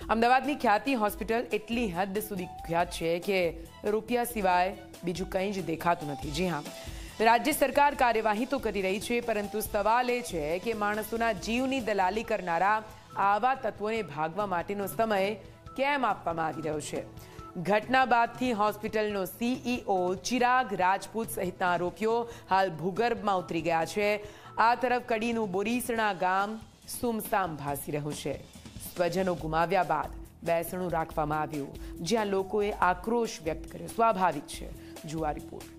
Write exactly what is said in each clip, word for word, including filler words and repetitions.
અમદાવાદની ખ્યાતિ હોસ્પિટલ એટલી હદ સુધી ખ્યાત છે કે રૂપિયા સિવાય બીજું કંઈ જ દેખાતું નથી। જી હા, રાજ્ય સરકાર કાર્યવાહી તો કરી રહી છે, પરંતુ સવાલ એ છે કે માણસોના જીવની દલાલી કરનારા આવા તત્વોને ભાગવા માટેનો સમય કેમ આપવામાં આવી રહ્યો છે। ઘટના બાદથી હોસ્પિટલનો સીઈઓ ચિરાગ રાજપૂત સહિતના આરોપીઓ હાલ ભૂગર્ભમાં ઉતરી ગયા છે। આ તરફ કડીનું બોરીસણા ગામ સુમસામ ભાસી રહ્યું છે। સ્વજનો ગુમાવ્યા બાદ બેસણું રાખવામાં આવ્યું, જ્યાં લોકોએ આક્રોશ વ્યક્ત કર્યો। સ્વાભાવિક છે। જુઓ આ રિપોર્ટ।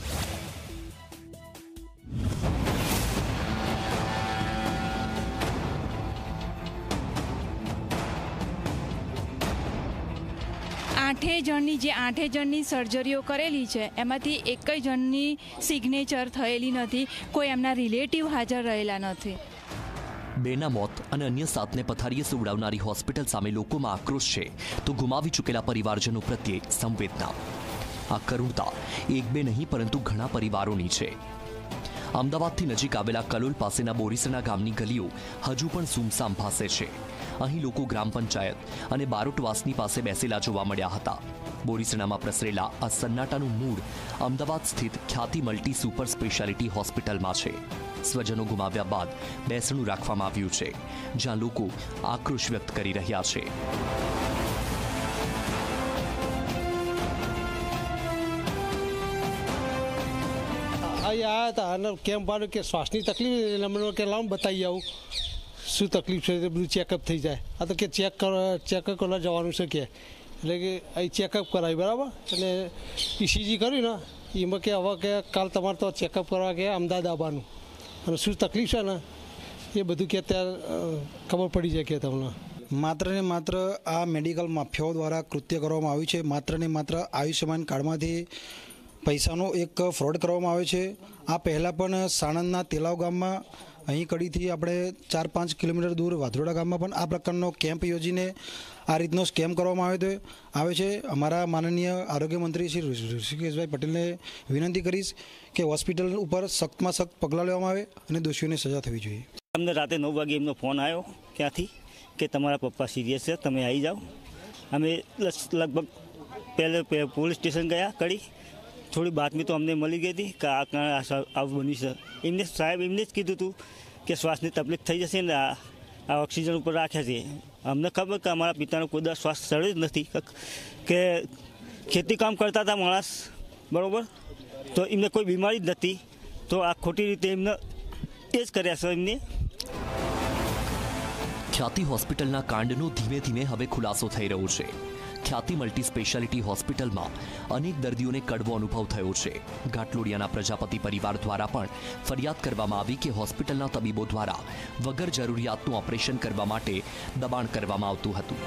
આઠે જણની જે આઠે જણની સર્જરીઓ કરેલી છે એમાંથી એક જણની સિગ્નેચર થયેલી નથી, કોઈ એમના રિલેટિવ હાજર રહેલા નથી। બેના મોત અને અન્ય સાતને પથારીએ સુવડાવનારી હોસ્પિટલ સામે લોકોમાં આક્રોશ છે, તો ગુમાવી ચૂકેલા પરિવારજનો પ્રત્યે સંવેદના। આ કરુણતા એક બે નહીં પરંતુ ઘણા પરિવારોની છે। અમદાવાદથી નજીક આવેલા કલોલ પાસેના બોરીસણા ગામની ગલીઓ હજુ પણ સુમસામ ભાસે છે। અહીં લોકો ગ્રામ પંચાયત અને બારોટવાસની પાસે બેસેલા જોવા મળ્યા હતા। બોરીસણામાં પ્રસરેલા આ સન્નાટાનું મૂળ અમદાવાદ સ્થિત ખ્યાતિ મલ્ટી સુપર સ્પેશિયાલિટી હોસ્પિટલમાં છે। સ્વજનો ગુમાવ્યા બાદ બેસણું રાખવામાં આવ્યું છે, જ્યાં લોકો આક્રોશ વ્યક્ત કરી રહ્યા છે। आया था અને કેમ પાડ્યું કે શ્વાસની તકલીફ અમને કે લાવ બતાવી આવું શું તકલીફ છે, બધું ચેકઅપ થઈ જાય। આ તો કે ચેક ચેકઅપ કરવા જવાનું છે કે, એટલે કે અહીં ચેકઅપ કરાવી બરાબર, અને ઈસીજી કર્યું ને એમાં કે હવે કે કાલ તમારે તો ચેકઅપ કરવા કે અમદાવાદ આવવાનું, અને શું તકલીફ છે ને એ બધું કે ત્યારે ખબર પડી જાય કે તમને। માત્ર ને માત્ર આ મેડિકલ માફિયાઓ દ્વારા કૃત્ય કરવામાં આવ્યું છે। માત્ર ને માત્ર આયુષ્યમાન કાર્ડમાંથી પૈસાનો એક ફ્રોડ કરવામાં આવે છે। આ પહેલાં પણ સાણંદના તેલાવ ગામમાં અહીં કડીથી આપણે ચાર પાંચ કિલોમીટર દૂર વાધરોડા ગામમાં પણ આ પ્રકારનો કેમ્પ યોજીને આ રીતનો સ્કેમ કરવામાં આવે આવે છે। અમારા માનનીય આરોગ્ય મંત્રી શ્રી ઋષિકેશભાઈ પટેલને વિનંતી કરીશ કે હોસ્પિટલ ઉપર સખ્તમાં સખ્ત પગલાં લેવામાં આવે અને દોષીઓને સજા થવી જોઈએ। અમને રાતે નવ વાગે એમનો ફોન આવ્યો ક્યાંથી કે તમારા પપ્પા સિરિયસ છે, તમે આવી જાઓ। અમે લગભગ પહેલે પોલીસ સ્ટેશન ગયા કડી, થોડી બાતમી તો અમને મળી ગઈ હતી કે આ આવું બન્યું છે। એમને સાહેબ એમને જ કીધું હતું કે શ્વાસની તકલીફ થઈ જશે ને આ ઓક્સિજન ઉપર રાખ્યા છે। અમને ખબર કે અમારા પિતાનો કોઈ શ્વાસ ચડ્યો જ નથી, કે ખેતી કામ કરતા હતા માણસ બરાબર, તો એમને કોઈ બીમારી જ નથી, તો આ ખોટી રીતે એમને એ જ કર્યા છે એમને। ખ્યાતિ હોસ્પિટલના કાંડનો ધીમે ધીમે હવે ખુલાસો થઈ રહ્યો છે। ખ્યાતિ મલ્ટી સ્પેશિયાલિટી હોસ્પિટલમાં અનેક દર્દીઓને કડવો અનુભવ થયો છે। ઘાટલોડિયાના પ્રજાપતિ પરિવાર દ્વારા પણ ફરિયાદ કરવામાં આવી કે હોસ્પિટલના તબીબો દ્વારા વગર જરૂરિયાતનું ઓપરેશન કરવા માટે દબાણ કરવામાં આવતું હતું।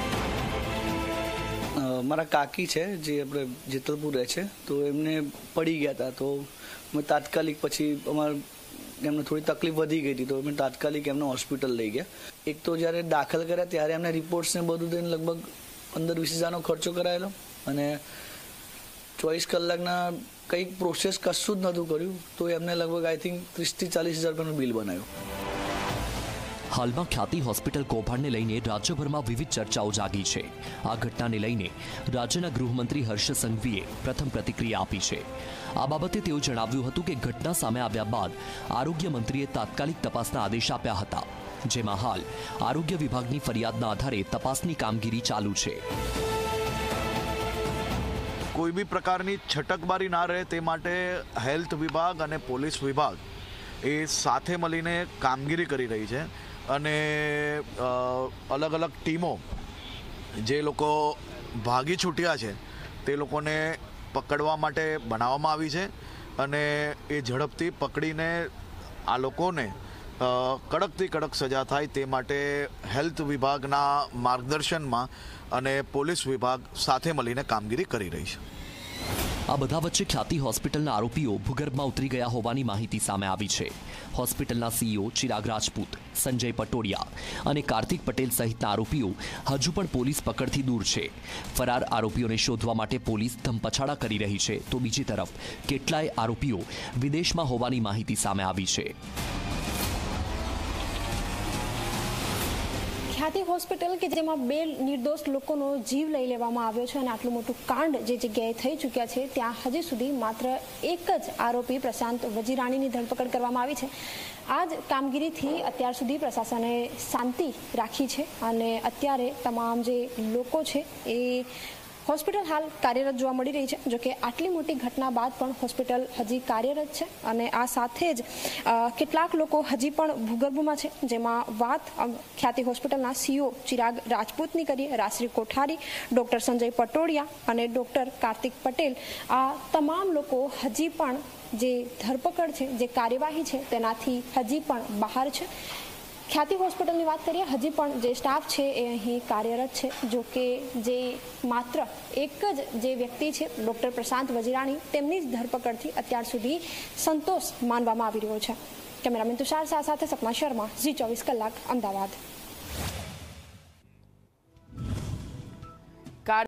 મારા કાકી છે જે આપણે જેતલપુર રહે છે, તો એમને પડી ગયા હતા, તો મેં તાત્કાલિક પછી અમારે એમને થોડી તકલીફ વધી ગઈ હતી, તો અમે તાત્કાલિક એમને હોસ્પિટલ લઈ ગયા। એક તો જ્યારે દાખલ કર્યા ત્યારે એમને રિપોર્ટ્સને બધું થઈને લગભગ પંદર વીસ હજારનો ખર્ચો કરાયેલો, અને ચોવીસ કલાકના કંઈક પ્રોસેસ કશું જ નહોતું કર્યું, તો એમને લગભગ આઈ થિંક ત્રીસથી ચાલીસ હજાર રૂપિયાનું બિલ બનાવ્યું। હાલમાં ખ્યાતિ હોસ્પિટલ કૌભાંડને લઈને રાજ્યભરમાં વિવિધ ચર્ચાઓ જાગી છે। આ ઘટનાને લઈને રાજ્યના ગૃહમંત્રી હર્ષ સંઘવીએ પ્રથમ પ્રતિક્રિયા આપી છે। આ બાબતે તેઓ જણાવ્યું હતું કે ઘટના સામે આવ્યા બાદ આરોગ્ય મંત્રીએ તાત્કાલિક તપાસના આદેશ આપ્યા હતા, જેમાં હાલ આરોગ્ય વિભાગની ફરિયાદના આધારે તપાસની કામગીરી ચાલુ છે। કોઈ બી પ્રકારની છટકબારી ના રહે તે માટે હેલ્થ વિભાગ અને પોલીસ વિભાગ એ સાથે મળીને કામગીરી કરી રહી છે, અને અલગ અલગ ટીમો જે લોકો ભાગી છૂટ્યા છે તે લોકોને પકડવા માટે બનાવવામાં આવી છે, અને એ ઝડપથી પકડીને આ લોકોને કડકથી કડક સજા થાય તે માટે હેલ્થ વિભાગના માર્ગદર્શનમાં અને પોલીસ વિભાગ સાથે મળીને કામગીરી કરી રહી છે। આ બધા વચ્ચે ખ્યાતિ હોસ્પિટલના આરોપીઓ ભૂગર્ભમાં ઉતરી ગયા હોવાની માહિતી સામે આવી છે। હોસ્પિટલના સીઈઓ ચિરાગ રાજપૂત, સંજય પટોડિયા અને કાર્તિક પટેલ સહિતના આરોપીઓ હજુ પણ પોલીસ પકડથી દૂર છે। ફરાર આરોપીઓને શોધવા માટે પોલીસ ધમપછાડા કરી રહી છે, તો બીજી તરફ કેટલાય આરોપીઓ વિદેશમાં હોવાની માહિતી સામે આવી છે। ખ્યાતિ હોસ્પિટલ કે જેમાં બે નિર્દોષ લોકોનો જીવ લઈ લેવામાં આવ્યો છે અને આટલું મોટું કાંડ જે જગ્યાએ થઈ ચૂક્યા છે ત્યાં હજી સુધી માત્ર એક જ આરોપી પ્રશાંત વજીરાણીની ધરપકડ કરવામાં આવી છે. આ જ કામગીરીથી અત્યાર સુધી પ્રશાસને શાંતિ રાખી છે અને અત્યારે તમામ જે લોકો છે એ હોસ્પિટલ હાલ કાર્યરત જોવા મળી રહી છે. જોકે આટલી મોટી ઘટના બાદ પણ હોસ્પિટલ હજી કાર્યરત છે અને આ સાથે જ કેટલાક લોકો હજી પણ ભૂગર્ભમાં છે, જેમાં વાત ખ્યાતિ હોસ્પિટલના સીઓ ચિરાગ રાજપૂતની કરીએ, રાજશ્રી કોઠારી, ડૉક્ટર સંજય પટોડિયા અને ડૉક્ટર કાર્તિક પટેલ. આ તમામ લોકો હજી પણ જે ધરપકડ છે, જે કાર્યવાહી છે તેનાથી હજી પણ બહાર છે. ખ્યાતિ હોસ્પિટલની વાત કરીએ, હજી પણ જે સ્ટાફ છે એ અહીં કાર્યરત છે. જો કે જે માત્ર એક જ જે વ્યક્તિ છે ડૉક્ટર પ્રશાંત વજીરાણી, તેમની જ ધરપકડથી અત્યાર સુધી સંતોષ માનવામાં આવી રહ્યો છે. કેમેરામેન તુષાર શાહ સાથે સપના શર્મા, ઝી ચોવીસ કલાક, અમદાવાદ.